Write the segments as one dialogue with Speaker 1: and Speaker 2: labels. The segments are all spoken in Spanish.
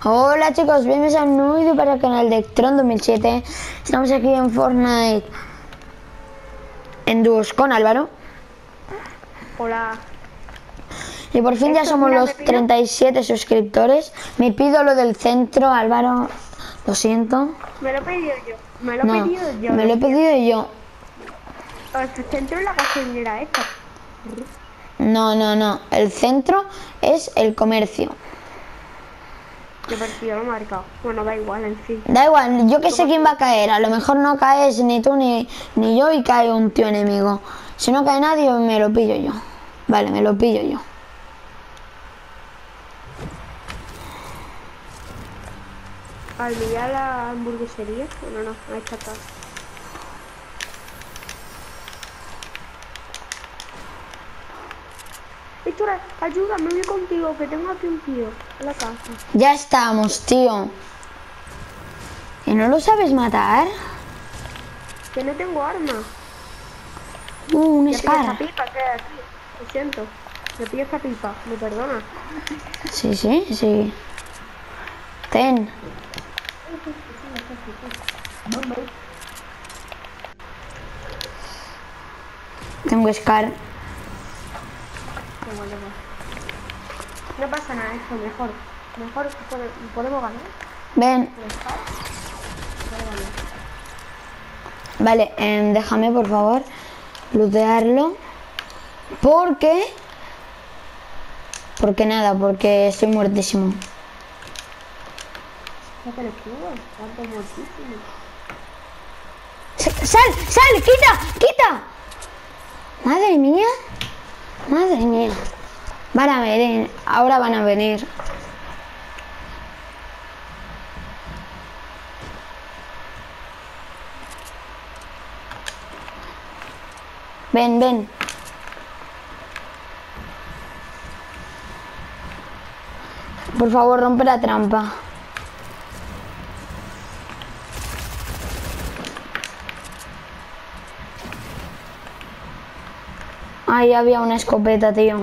Speaker 1: Hola chicos, bienvenidos a un nuevo vídeo para el canal de Tron 2007. Estamos aquí en Fortnite en dúos con Álvaro.
Speaker 2: Hola.
Speaker 1: Y por fin ya somos los 37 suscriptores. Me pido lo del centro, Álvaro. Lo siento.
Speaker 2: Me lo he pedido yo. Me lo he pedido yo.
Speaker 1: Me lo he pedido yo.
Speaker 2: El centro es la gasolinera esta.
Speaker 1: No. El centro es el comercio.
Speaker 2: Yo partido lo he marcado. Bueno, da igual, en fin.
Speaker 1: Da igual, yo que sé quién va a caer. A lo mejor no caes ni tú ni yo y cae un tío enemigo. Si no cae nadie, me lo pillo yo. Vale, me lo pillo yo.
Speaker 2: Al mirar la hamburguesería. No, ahí está acá. Víctor, ayúdame, voy contigo, que tengo aquí un tío en la casa.
Speaker 1: Ya estamos, tío. ¿Y no lo sabes matar?
Speaker 2: Que no tengo arma.
Speaker 1: Un
Speaker 2: Ya pillo esta
Speaker 1: Scar.
Speaker 2: pipa, que aquí. Lo siento. Me pillo esta pipa, me perdona.
Speaker 1: Sí. Ten. Tengo Scar.
Speaker 2: No pasa nada, esto mejor podemos ganar.
Speaker 1: Ven. Vale, déjame por favor lootearlo. Porque nada, porque estoy muertísimo. ¡Sal! ¡Quita! Madre mía. Van a venir, ahora van a venir. Ven. Por favor, rompe la trampa. Ahí había una escopeta, tío.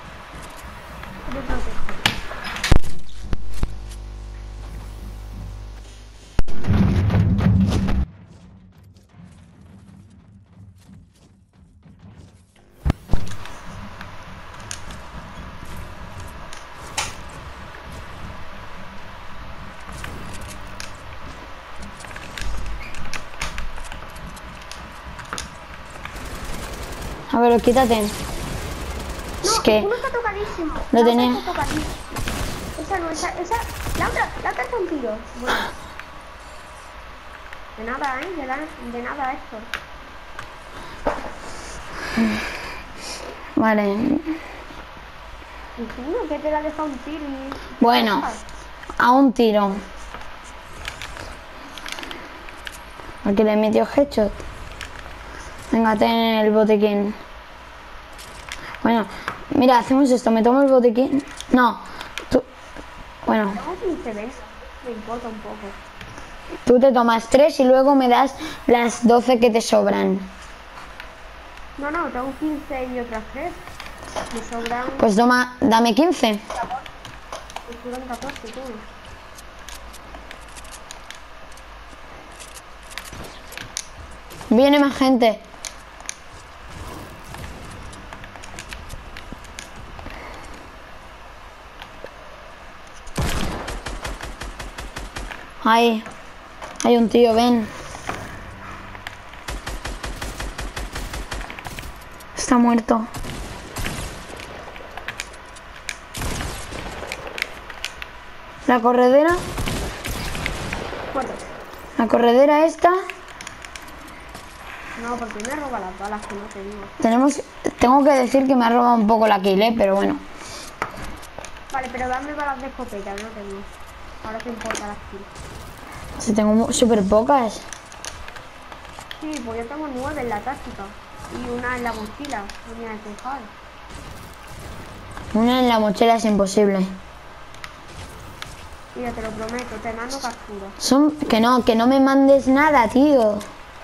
Speaker 1: A ver, quítate.
Speaker 2: No,
Speaker 1: Es que
Speaker 2: uno está tocadísimo.
Speaker 1: lo tenía.
Speaker 2: Esa no, esa. La otra está un tiro. Bueno. De nada, de nada esto.
Speaker 1: Vale.
Speaker 2: ¿Y tú? ¿Qué te la deja un tiro?
Speaker 1: Bueno, a un tiro. Aquí le metió headshot. Venga, ten el botiquín. Bueno, mira, hacemos esto. Me tomo el botiquín. No, tú. Bueno.
Speaker 2: Me importa un poco.
Speaker 1: Tú te tomas 3 y luego me das las 12 que te sobran.
Speaker 2: No, tengo 15 y otras 3. Me sobran.
Speaker 1: Pues toma, dame 15.
Speaker 2: Me sobran 14, todo.
Speaker 1: Viene más gente. Ahí. Hay un tío, ven. Está muerto. La corredera.
Speaker 2: ¿Cuánto?
Speaker 1: La corredera esta.
Speaker 2: No, porque me roba las balas que no tengo.
Speaker 1: Tengo que decir que me ha robado un poco la kill, pero bueno.
Speaker 2: Vale, pero dame balas de escopeta, no tengo. Ahora te importa las kills.
Speaker 1: Si tengo súper pocas.
Speaker 2: Sí, pues yo tengo 9 en la táctica. Y una en la mochila, una en el tejado.
Speaker 1: Una en la mochila es imposible.
Speaker 2: Mira, te lo prometo, te mando captura.
Speaker 1: Que no me mandes nada, tío.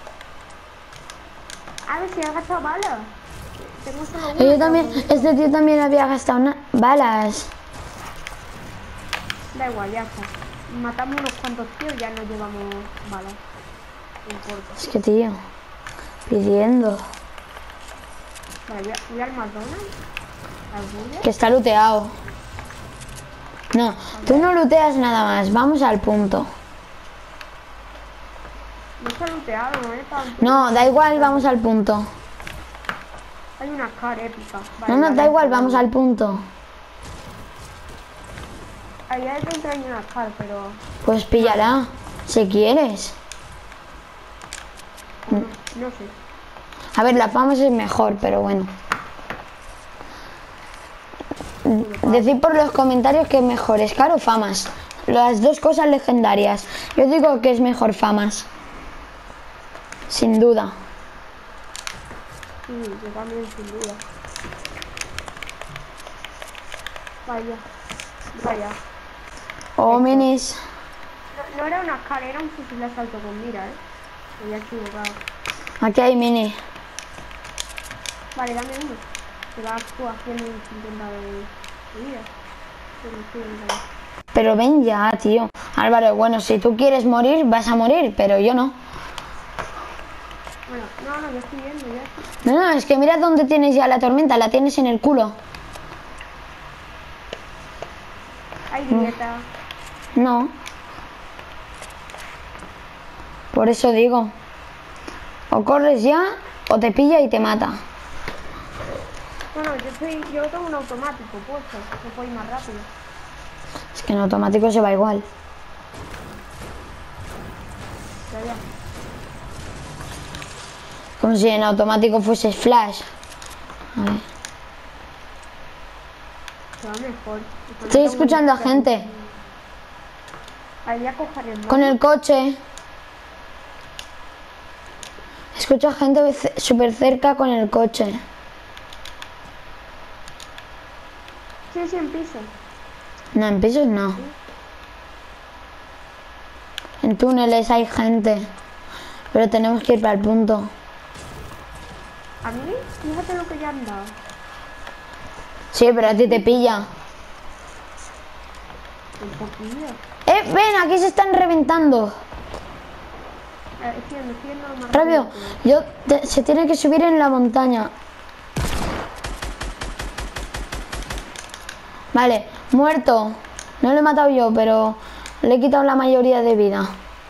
Speaker 2: A ver si has gastado balas. Tengo solo una.
Speaker 1: Yo también, este tío también había gastado balas.
Speaker 2: Da igual, ya está. matamos unos cuantos tíos, ya no llevamos balas. No importa.
Speaker 1: Es que, tío, pidiendo.
Speaker 2: Vale, voy al McDonald's. Al Burger.
Speaker 1: Que está looteado. No, tú no looteas nada más. Vamos al punto.
Speaker 2: No está looteado, no es tanto.
Speaker 1: No, da igual, vamos al punto.
Speaker 2: Hay una cara épica. Vale,
Speaker 1: No,
Speaker 2: vale,
Speaker 1: da igual,
Speaker 2: vale.
Speaker 1: vamos al punto.
Speaker 2: Ahí adentro hay una cara, pero...
Speaker 1: Pues píllala, si quieres.
Speaker 2: No sé.
Speaker 1: A ver, la fama es mejor, pero bueno. Decid por los comentarios que es mejor, Scar o famas. Las dos cosas legendarias. Yo digo que es mejor famas. Sin duda.
Speaker 2: Sí, yo también, sin duda. Vaya. Vaya.
Speaker 1: O minis.
Speaker 2: No era una cara, era un fusil de asalto con mira, Me había equivocado.
Speaker 1: Aquí hay mini.
Speaker 2: Vale, dame uno. Que va tú haciendo un 50 de vida. Pero estoy en realidad.
Speaker 1: Pero ven ya, tío. Álvaro, bueno, si tú quieres morir, vas a morir, pero yo no.
Speaker 2: Bueno, no, yo estoy viendo ya.
Speaker 1: No, no, es que mira dónde tienes ya la tormenta, la tienes en el culo.
Speaker 2: Hay grieta.
Speaker 1: No. Por eso digo. O corres ya, o te pilla y te mata.
Speaker 2: Bueno, yo tengo un automático puesto, que puedo ir más rápido.
Speaker 1: Es que en automático se va igual.
Speaker 2: Ya.
Speaker 1: Como si en automático fuese flash. A ver.
Speaker 2: Se va mejor.
Speaker 1: Estoy escuchando a gente.
Speaker 2: Ahí voy a coger el
Speaker 1: Con el coche. Escucho a gente súper cerca con el coche.
Speaker 2: Sí, en piso.
Speaker 1: No, en pisos no. En túneles hay gente. Pero tenemos que ir para el punto.
Speaker 2: A mí, fíjate lo que ya han dado.
Speaker 1: Sí, pero a ti te pilla.
Speaker 2: Un poquillo.
Speaker 1: Ven, aquí se están reventando.
Speaker 2: Estoy yendo más
Speaker 1: Rápido. Se tiene que subir en la montaña. Vale, muerto. No lo he matado yo, pero le he quitado la mayoría de vida.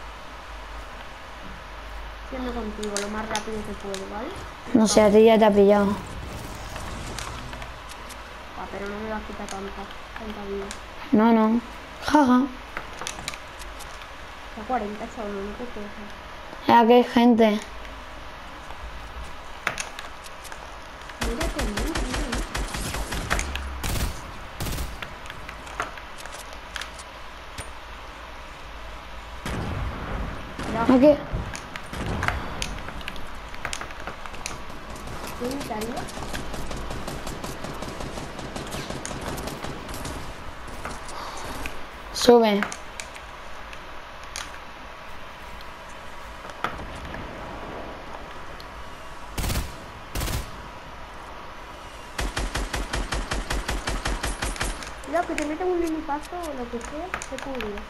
Speaker 2: Yendo contigo lo más rápido que puedo, ¿vale?
Speaker 1: No sé, a ti ya te ha pillado.
Speaker 2: Pero no me va a quitar tanta vida.
Speaker 1: No, no. Jaja.
Speaker 2: A 40 solo, no te quejes.
Speaker 1: Aquí hay gente.
Speaker 2: Mira conmigo, mira.
Speaker 1: Aquí.
Speaker 2: ¿Tienes arriba?
Speaker 1: Sube.
Speaker 2: Cuidado, que te meten un linipazo o lo que sea, te cubrirá.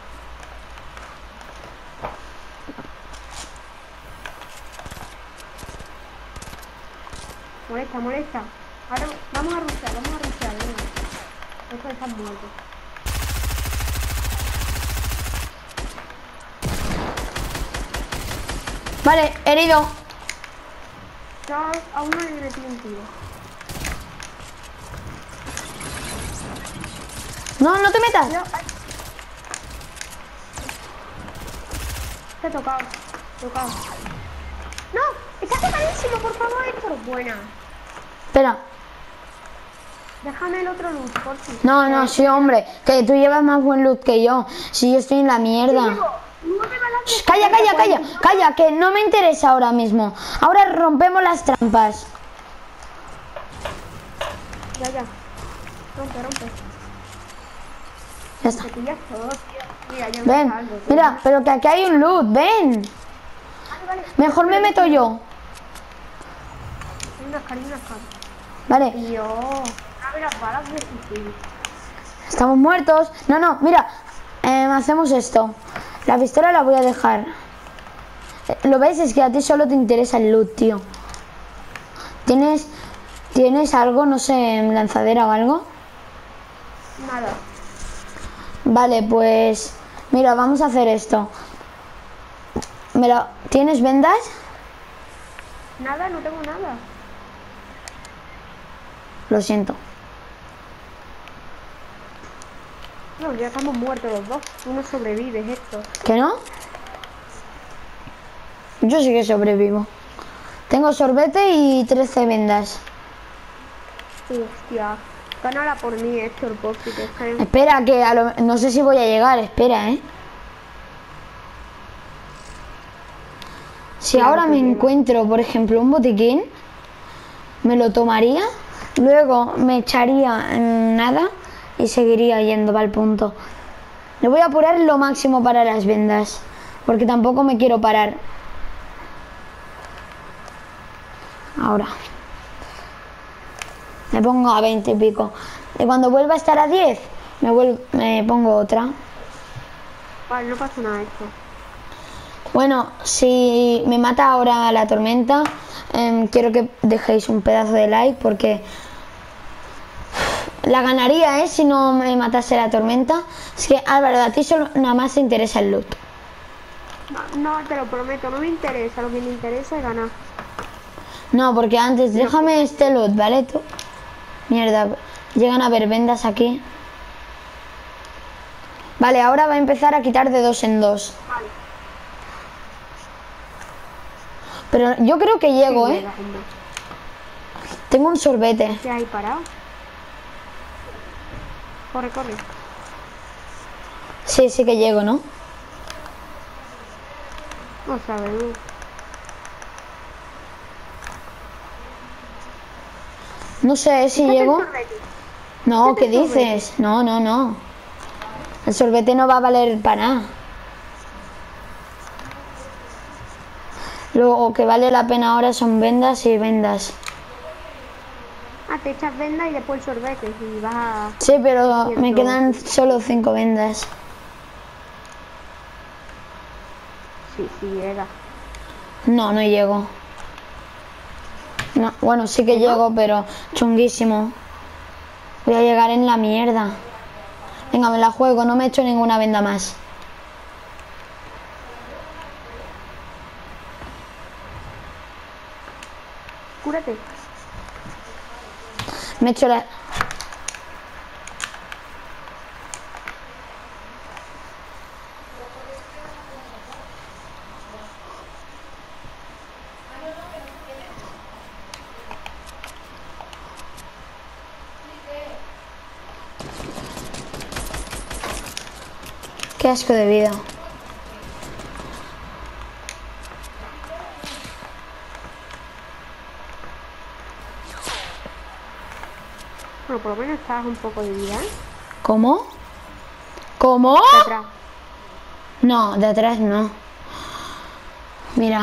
Speaker 2: Molesta. Ahora vamos a rushear, venga. Estos están muertos.
Speaker 1: Vale, herido.
Speaker 2: Yo a uno le metí un tiro.
Speaker 1: No, no te metas.
Speaker 2: Ay. Te he tocado. ¡No! ¡Está tocadísimo, por favor, Héctor! Buena.
Speaker 1: Espera.
Speaker 2: Déjame el otro loot, por si.
Speaker 1: No, sí, hombre. Que tú llevas más buen loot que yo. Si yo estoy en la mierda.
Speaker 2: Llevo 9 balas de
Speaker 1: Calla, que no me interesa ahora mismo. Ahora rompemos las trampas.
Speaker 2: Ya. Rompe.
Speaker 1: Ya está.
Speaker 2: Te pillas todo, tío. Mira, yo me
Speaker 1: Ven,
Speaker 2: salgo, tío.
Speaker 1: mira, pero que aquí hay un loot, ven.
Speaker 2: Vale.
Speaker 1: Mejor me meto yo.
Speaker 2: Hay unas caras.
Speaker 1: Vale,
Speaker 2: Dios. A ver las balas de fusil.
Speaker 1: estamos muertos. No, mira. Hacemos esto. La pistola la voy a dejar. ¿Lo ves? Es que a ti solo te interesa el loot, tío. ¿Tienes algo, no sé, lanzadera o algo?
Speaker 2: Nada.
Speaker 1: Vale, pues... Mira, vamos a hacer esto. ¿Tienes vendas?
Speaker 2: Nada, no tengo nada.
Speaker 1: Lo siento.
Speaker 2: No, ya estamos muertos los dos. Tú no sobrevives esto.
Speaker 1: ¿Que no? Yo sí que sobrevivo. Tengo sorbete y 13 vendas.
Speaker 2: Hostia. Gánala por mí, Héctor, por si te caen.
Speaker 1: Espera, que no sé si voy a llegar. Espera, Si
Speaker 2: Claro
Speaker 1: ahora
Speaker 2: que
Speaker 1: me
Speaker 2: llega.
Speaker 1: encuentro, por ejemplo, un botiquín, me lo tomaría, luego me echaría en nada y seguiría yendo para el punto. Le voy a apurar lo máximo para las vendas, porque tampoco me quiero parar. Ahora. Me pongo a 20 y pico. Y cuando vuelva a estar a 10, me pongo otra.
Speaker 2: Vale, no pasa nada esto.
Speaker 1: Bueno, si me mata ahora la tormenta, quiero que dejéis un pedazo de like porque la ganaría, si no me matase la tormenta. Es que, Álvaro, a ti solo nada más te interesa el loot.
Speaker 2: No, te lo prometo, no me interesa. Lo que me interesa es ganar.
Speaker 1: No, porque antes déjame este loot, ¿vale? Tú. Mierda, llegan a haber vendas aquí. Vale, ahora va a empezar a quitar de 2 en 2.
Speaker 2: Vale.
Speaker 1: Pero yo creo que llego,
Speaker 2: Sí, llega, hombre.
Speaker 1: Tengo un sorbete.
Speaker 2: ¿Qué hay parado? Corre, corre.
Speaker 1: Sí, sí que llego, ¿no?
Speaker 2: No sabes, ¿no?
Speaker 1: No sé si
Speaker 2: Échate el
Speaker 1: llego.
Speaker 2: sorbete.
Speaker 1: No,
Speaker 2: Échate
Speaker 1: ¿qué
Speaker 2: el sorbete.
Speaker 1: dices? No, no, no. El sorbete no va a valer para nada. Lo que vale la pena ahora son vendas y vendas.
Speaker 2: Ah, te echas venda y después el sorbete. Y vas a...
Speaker 1: Sí, pero me
Speaker 2: Cierto.
Speaker 1: quedan solo 5 vendas.
Speaker 2: Sí, sí, llega.
Speaker 1: No, no llego. No, bueno, sí que llego, pero chunguísimo. Voy a llegar en la mierda. Venga, me la juego, no me he hecho ninguna venda más.
Speaker 2: Cúrate.
Speaker 1: Me he hecho la... Qué asco de vida.
Speaker 2: Bueno, por lo menos estás un poco de vida, ¿eh?
Speaker 1: ¿Cómo? ¿Cómo?
Speaker 2: De atrás.
Speaker 1: No, de atrás no. Mira.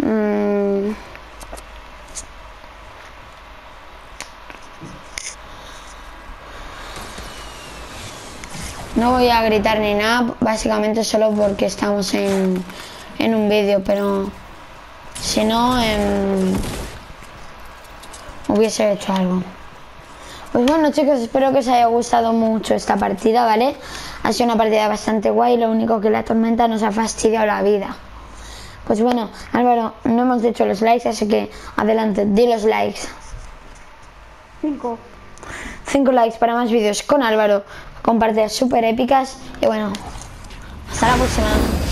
Speaker 1: No voy a gritar ni nada, básicamente solo porque estamos en un vídeo, pero si no, hubiese hecho algo. Pues bueno, chicos, espero que os haya gustado mucho esta partida, ¿vale? Ha sido una partida bastante guay, lo único que la tormenta nos ha fastidiado la vida. Pues bueno, Álvaro, no hemos dicho los likes, así que adelante, di los likes.
Speaker 2: 5.
Speaker 1: 5 likes para más vídeos con Álvaro, con partidas súper épicas y bueno, hasta la próxima.